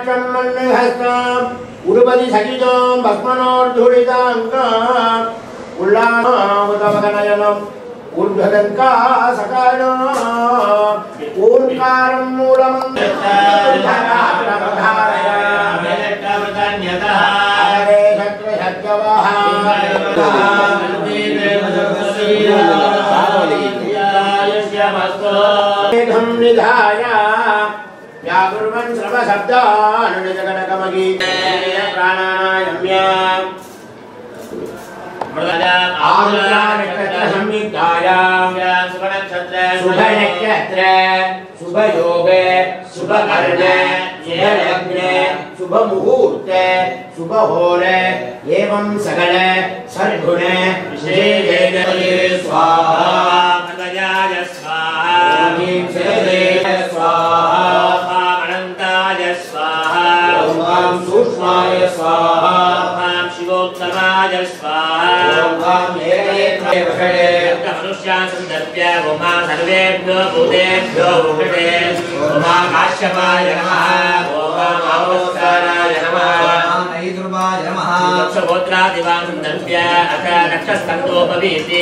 रुद्राक्षं मन्यहस्तम् उरुपति सहितं भस्मनोर्धूलिताङ्गम् उल्लासोदवदनयनम् ऊर्ध्वदङ्का सकालम् ओंकारं मूलमं निधाय व्याकुर्वन् सर्वशब्दान् निजगणकमगीते प्राणायाम्य शुभनक्षत्र शुभयोग शुभकर्णे शुभलग्ने शुभमुहूर्ते शुभहोरे एवं सकल सद्गुणे विशेषे स्वाहा अनयाय स्वाहा स्वाहा अनंताय स्वाहा ओम सूक्ष्माय स्वाहा ओम शिवोत्तमाय स्वाहा ओम मनुष्यान् सन्दर्भ्य ओम सर्वेभ्यो भूतेभ्यो भूते ओम काश्यपाय नमः ओम अवताराय नमः ओम नैद्रुवाय नमः लक्षगोत्रादिवां सन्दर्भ्य अथ नक्षस्कन्दोपवीति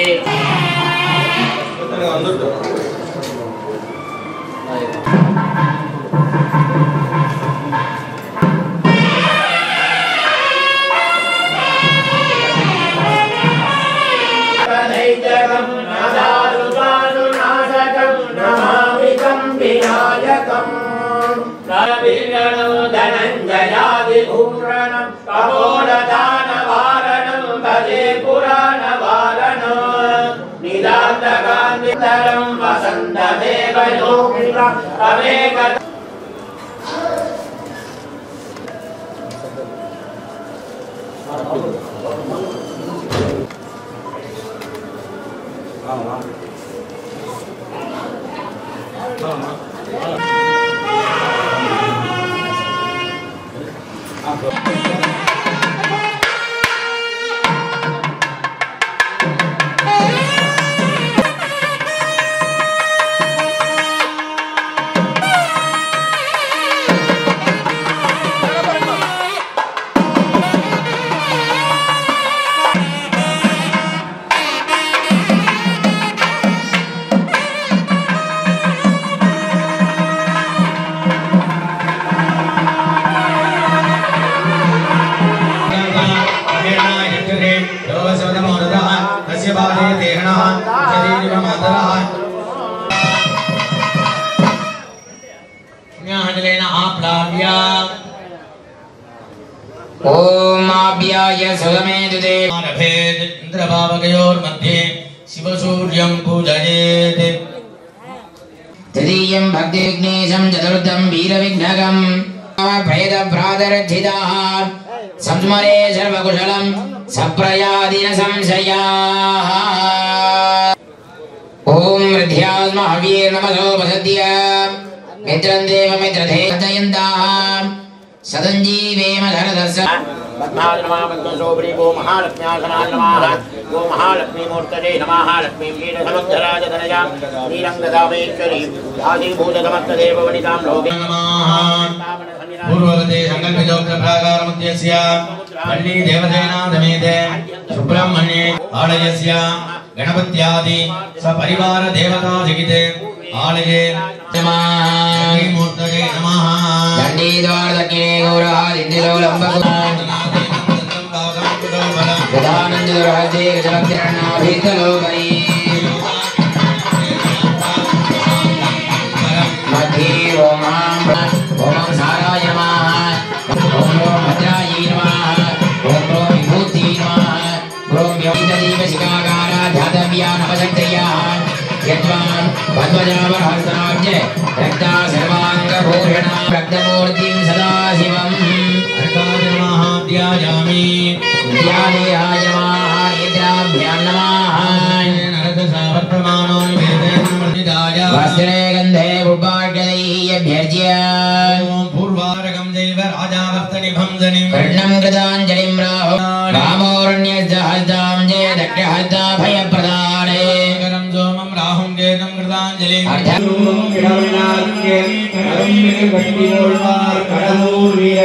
धनञ्जयादिभूषणं कपोलदानवारणं भजे पुराणवारणं निदान्तकान्तितरं वसन्तदेवयोगिनं तमेक ओम आभ्याय सुगमेदुदे मानभेद इंद्रभावगयोर्मध्ये शिवसूर्यं पूजयेत् तृतीयं भक्तिविघ्नेशं चतुर्थं वीरविघ्नकं भेदभ्रातरर्थिताः संस्मरे सर्वकुशलं सप्रयादिन संशयाः ओम हृद्यास्महवीर नमसोपसद्य मित्रं देवमित्रधेयन्ताः सदञ्जीवेम धरदस्य पद्माय नमः पद्मशोभरी गो महालक्ष्म्यासनाय नमः गो महालक्ष्मीमूर्तये नमः लक्ष्मीं वीरसमुद्धराज तनया नीरङ्गदामेश्वरी आदिभूतसमस्तदेववनितां लोके पूर्ववते सङ्कल्पितोक्तप्राकारमुद्यस्य पल्ली देवसेना समेते सुब्रह्मण्ये आलयस्य गणपत्यादि सपरिवार देवता जगिते आलये मूर्तये नमः दण्डीद्वारदक्षिणे गौरहादिन्दिरो लम्बगदानन्दुरहस्ते गजलक्तिरण्णाभितलोकरी मध्ये ओम साराय नमः ओम भद्रायै नमः ओम विभूति नमः ओम योगितदीपशिखाकारा ध्यातव्या नवशक्तया यद्वान् पद्मजावरहस्ताब्ज रक्ता सर्वाङ्गभूषणा रक्तमूर्तिं सदाशिवम् अर्काय ध्यायामि ध्यायाय नमः निद्राभ्यां नमः नरदसावप्रमाणो निवेदनमर्जिताय वस्त्रे गन्धे पुष्पार्घ्यैरभ्यर्च्य पूर्वारकं दैव राजावर्तनिभं जनिं कर्णं कृताञ्जलिं राहो रामोरण्यस्य हस्तां जय दक्षहस्ता भयप्रदाने करं सोमं राहुं केतं कृताञ्जलिं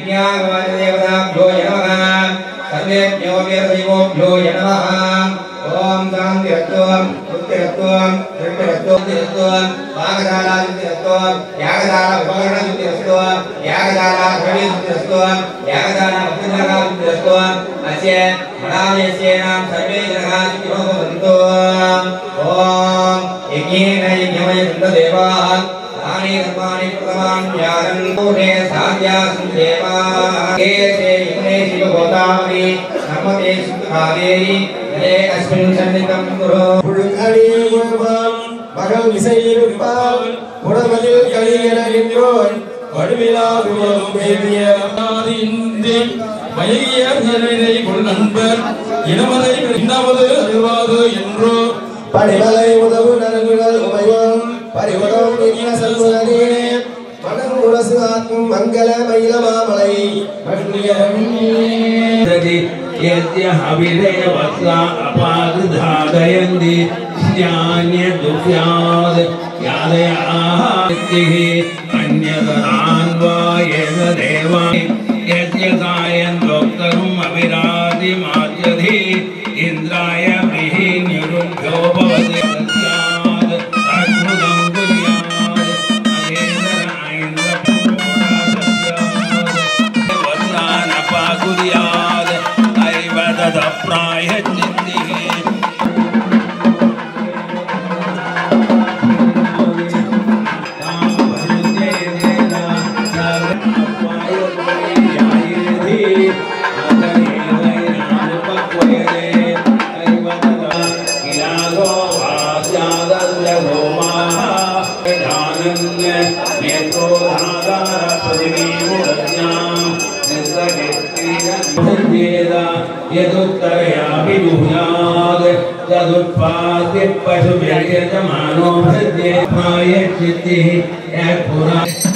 यज्ञागमदेवताभ्यो नमः सर्वेभ्यो वीरदैवोभ्यो नमः ओम शान्तिरत्वं बुद्धिरत्वं धृतिरत्वं वागदालादिरत्वं यागदाला उपकरणदिरत्वं यागदाला प्रवेशदिरत्वं यागदाला अभ्युदगादिरत्वं अस्य मनामेस्येनां सर्वे जनाः भवन्तु ओम यज्ञेन यज्ञमयन्तदेवाः तानि कर्माणि प्रथमान्यानं कोणे साध्यासंदेवाः केशे यज्ञे शिवगोदावरी नमते सुखावेरि ये अस्मिन् सन्निधं कुरु புழுங்கடியுமாம் மகள் விசையிருப்பால் உடமதில் கலியன நின்றோன் வடிவிலாகுவம் மேவிய இன்றி மயங்கிய நிலை கொள் நண்பர் இனமதை இன்னமது அறிவாது என்றோ படிமலை உதவு நரங்குகள் உமைவோம் பரிவடம் நின்ன செல்வனே மனம் உரசு ஆக்கும் மங்கள மயில மாமலை यद्य हविरेवत्सा अपादधादयन्ति ज्ञान्यदुष्याद् यादयाः अन्यतरान् वा येन देवानि यद्य सायन्तोक्तरुम् अविरादिमाद्यधि इन्द्राय विहिन्युरुभ्यो भवति तस्याद् अद्भुतं कुर्यात् अधेन्द्र ऐन्द्रपूर्णसस्याद् वत्सानपाकुर्यात् प्रायश्चित्तिः यदुत्तरयापि जुहुयात् तदुत्पाद्य पशुभिर्यजमानो भृद्ये प्रायश्चित्तिः यत्पुरा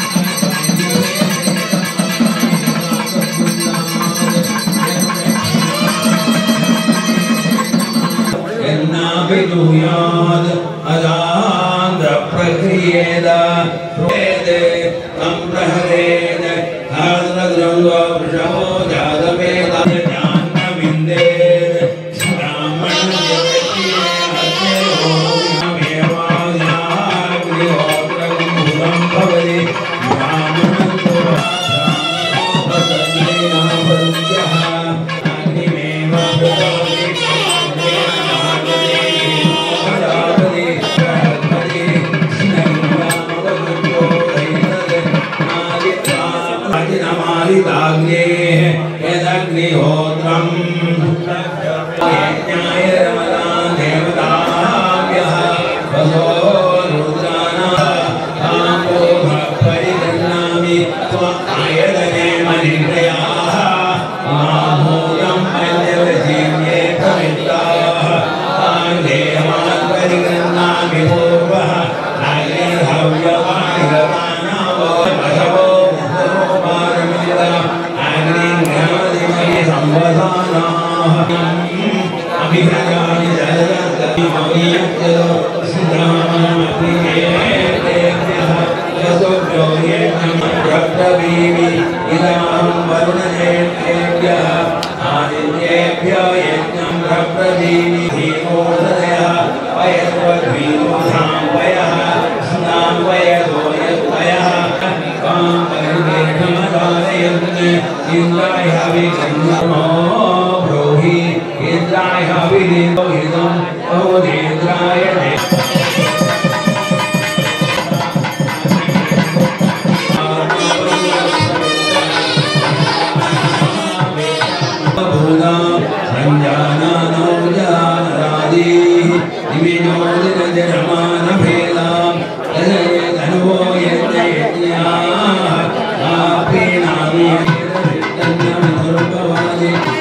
यन्नापि जुहुयात् अदान्धप्रक्रियेद प्रोयते तं प्रहरेद हाद्रद्रङ्गो वृषभो जातवेद यदग्निहोत्रम् यज्ञाय रमदान् देवताभ्यः वसो रुद्राणाः ताम्बो परिगृह्णामि त्वमायतने मनिन्द्रयाः मामूलं मन्यवजीव्ये प्रविष्टाः तान् देवान् परिगृह्णामि पूर्वः अग्निर्हव्यवाहिरवानावो वसवो अभिहराणि जलदीवी इदाहं वरुणेभ्यः आदित्येभ्य यज्ञं प्रप्रदीवी धीमोदयः वयस्वद्वीमोधाम्बयः स्नाम्बयसो यत्पयः इंद्राय हविर्नमो ब्रूहि इंद्राय हविर्नोहितं ओदेन्द्राय भूता संजानानो जानरादि दिव्योदिनजनमान भेदां तनवो यज्ञया आप्रेणामि तन्नम दुर्गवादि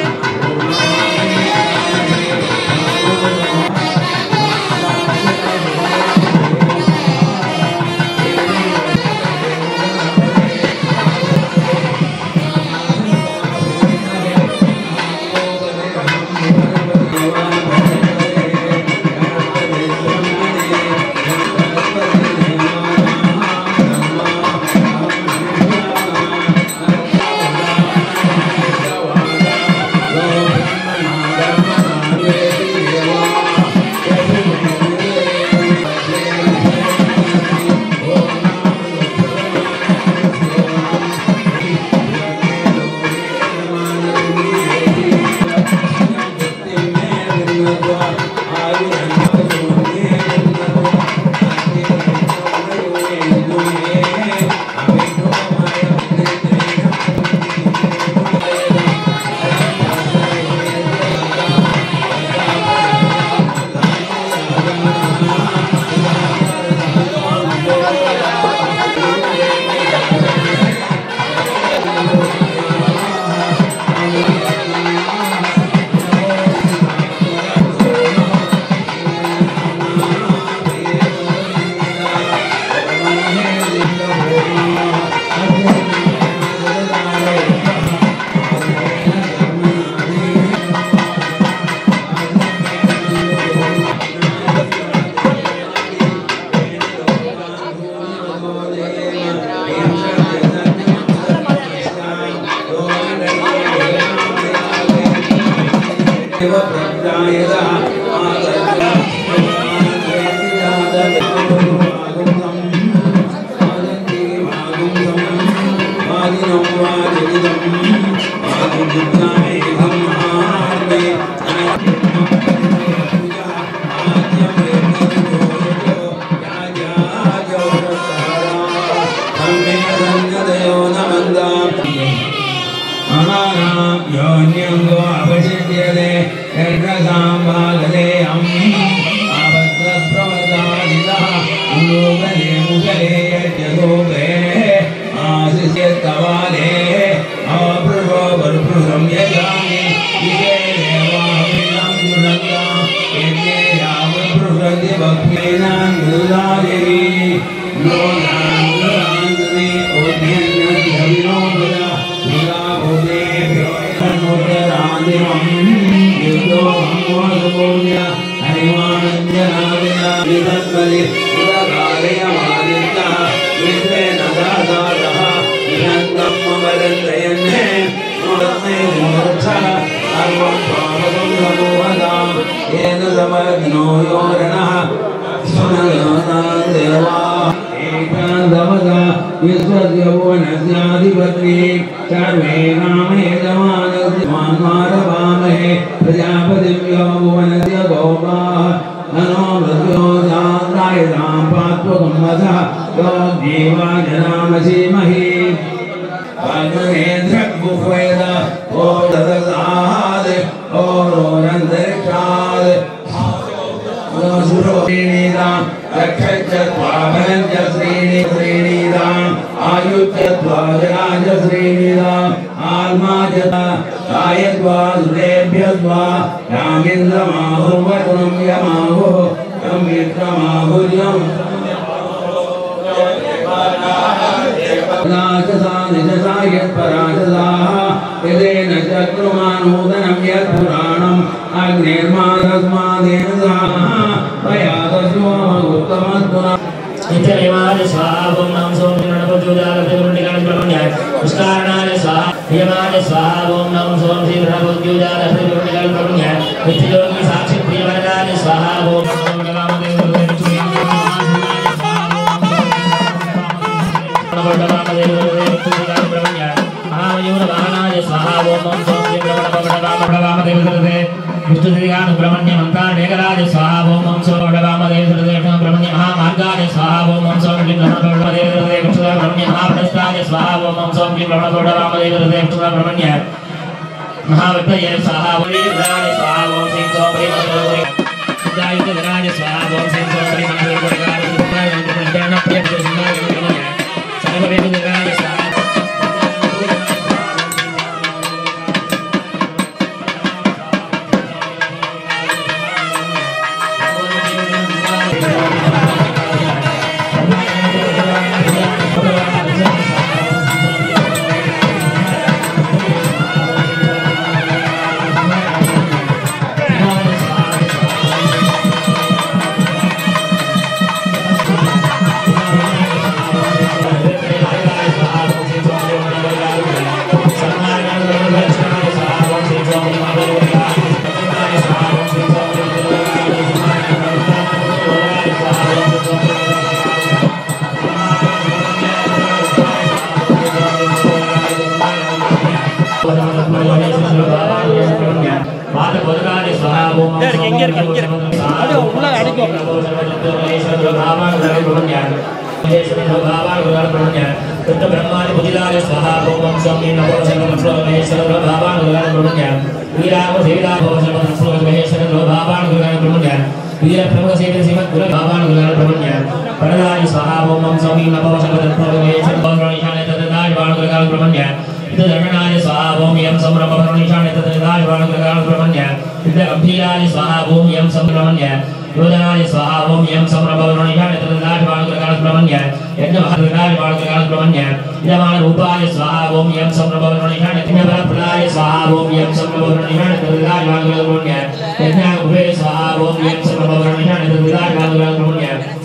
Yam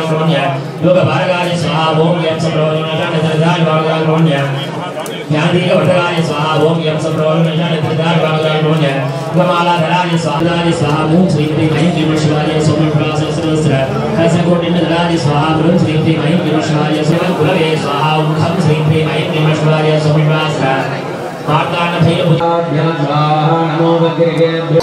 Vagadalonya, Yoga Varagani Swaha, Om Yam Samrodana, Vagadalonya, Yandi Vagadani Swaha, Om Yam Samrodana, Vagadalonya, Gamala Dharani Swaha, Om Sri Mahindi Vishwaya, Somi Prasa Srastra, Kasakot in the Dharani Swaha, Om Sri Mahindi Vishwaya, Somi Kulave Swaha, Om Sri Mahindi Vishwaya, Somi Prasa, Martana Payabhu, Namo Vakirge.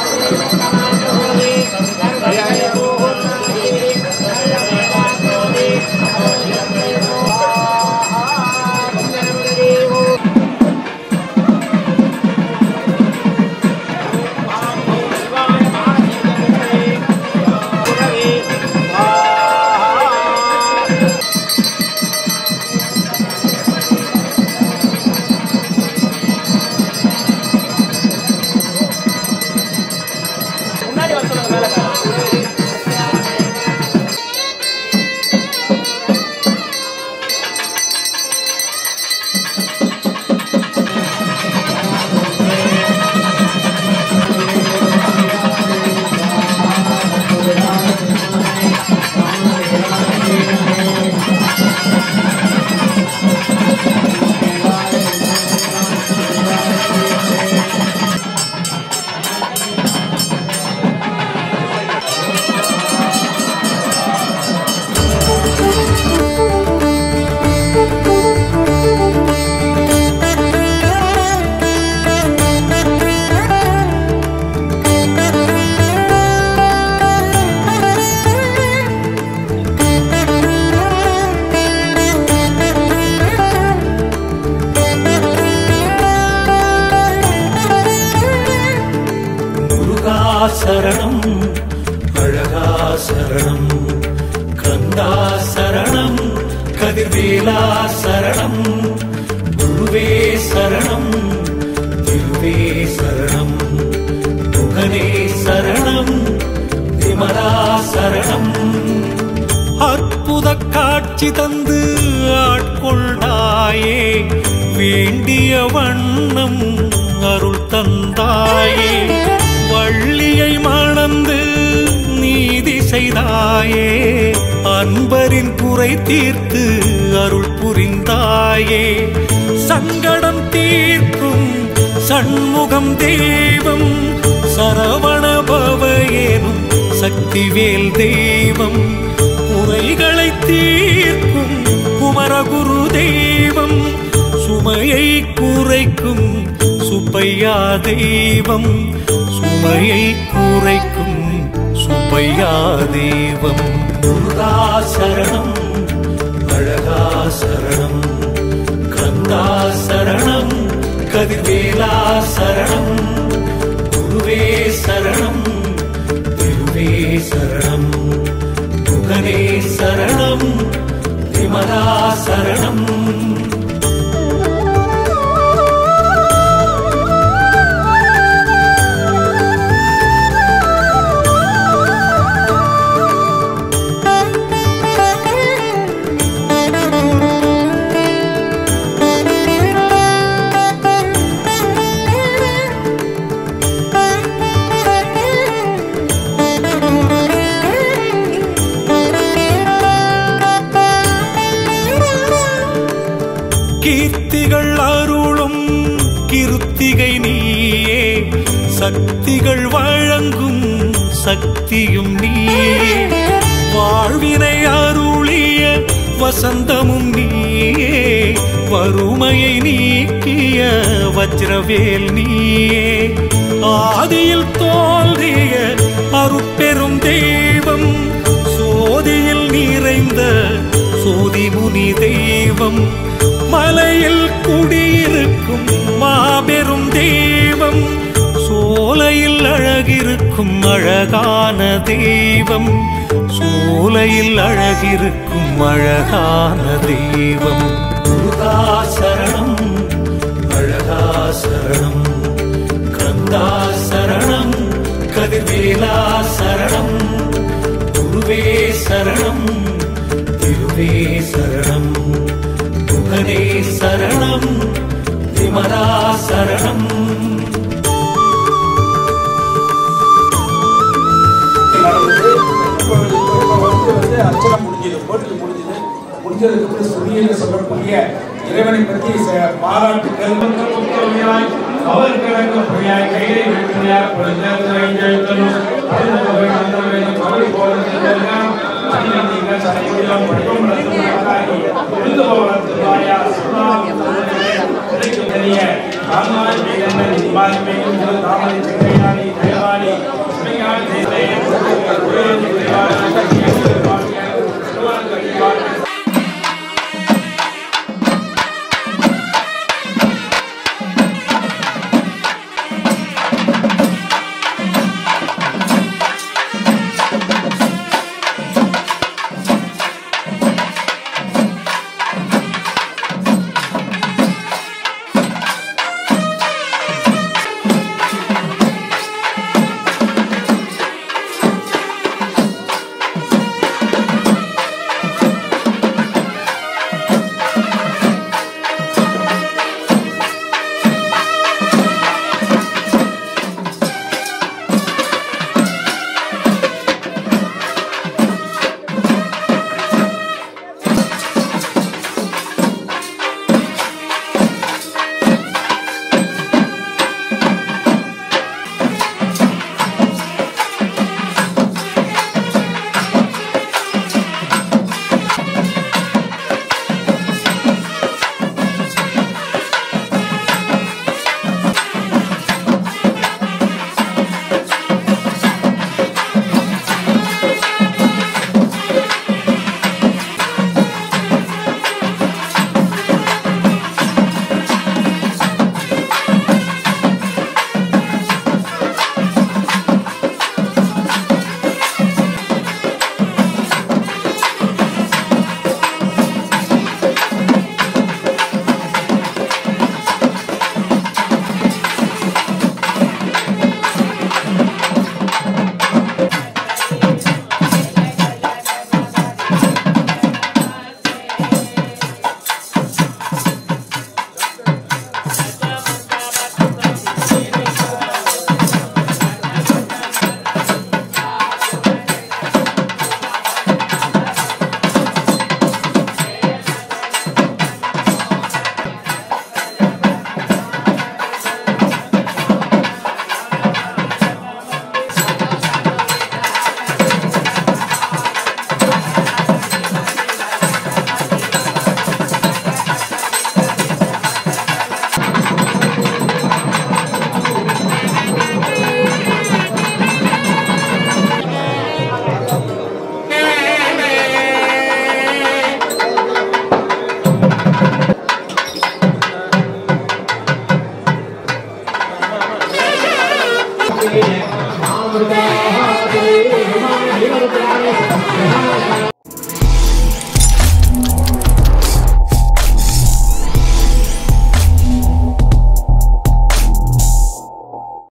சரணம் அழகா சரணம் கந்தா சரணம் கதிர்வேலா சரணம் குருவே சரணம் திருவே சரணம் முகனே சரணம் விமலா சரணம் அற்புத காட்சி தந்து ஆட்கொண்டாயே வேண்டிய வண்ணம் அருள் தந்தாயே வள்ளியை மணந்து நீதி செய்தாயே அன்பரின் குறை தீர்த்து அருள் புரிந்தாயே சங்கடம் தீர்க்கும் சண்முகம் தெய்வம் சரவண பவ எனும் சக்திவேல் தெய்வம் குறைகளை தீர்க்கும் குமரகுரு தெய்வம் சுமையை குறைக்கும் சுப்பையா தெய்வம் சுமையை குறைக்கும் சுப்பையா தெய்வம் முருகா சரணம் அழகா சரணம் கந்தா சரணம் கதிர்வேலா சரணம் குருவே சரணம் திருவே சரணம் முகனே சரணம் விமலா சரணம் கீர்த்திகள் அருளும் கிருத்திகை நீயே சக்திகள் வழங்கும் சக்தியும் நீயே வாழ்வினை அருளிய வசந்தமும் நீயே வறுமையை நீக்கிய வஜ்ரவேல் நீயே ஆதியில் தோன்றிய அருட்பெரும் தெய்வம் சோதியில் நிறைந்த சோதிமுனி தெய்வம் மலையில் குடியிருக்கும் மாபெரும் தெய்வம் சோலையில் அழகிருக்கும் அழகான தெய்வம் சோலையில் அழகிருக்கும் அழகான தெய்வம் முருகா சரணம் அழகா சரணம் கந்தா சரணம் கதிர்வேலா சரணம் குருவே சரணம் திருவே சரணம் முகனே சரணம் விமலா முடிஞ்சதுக்கு சுரியன்னு சொல்லக்கூடிய இறைவனை பற்றி பாராட்டுகள் அவர் கிழக்கு பொய்யாய் கையை வெற்றியார் பொழுதெழுத்தலும் கவலை போல